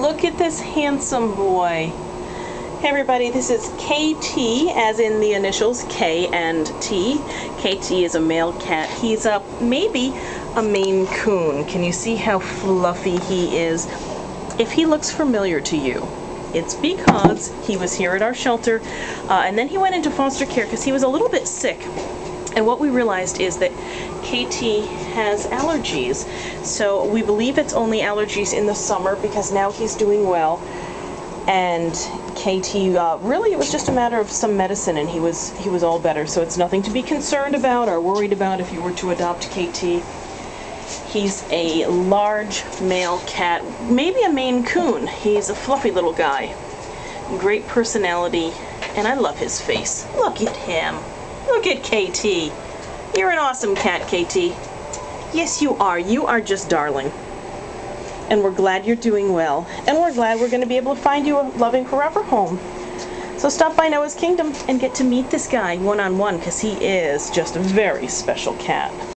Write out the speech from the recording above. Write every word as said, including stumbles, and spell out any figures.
look at this handsome boy. Hey everybody, this is K T, as in the initials K and T. K T is a male cat. He's a maybe a Maine Coon. Can you see how fluffy he is? If he looks familiar to you, it's because he was here at our shelter, uh, and then he went into foster care because he was a little bit sick. And what we realized is that K T has allergies. So we believe it's only allergies in the summer because now he's doing well. And K T, uh, really it was just a matter of some medicine and he was he was all better. So it's nothing to be concerned about or worried about if you were to adopt K T. He's a large male cat, maybe a Maine Coon. He's a fluffy little guy. Great personality, and I love his face. Look at him. Look at K T. You're an awesome cat, K T. Yes, you are. You are just darling. And we're glad you're doing well. And we're glad we're going to be able to find you a loving forever home. So stop by Noah's Kingdom and get to meet this guy one-on-one because he is just a very special cat.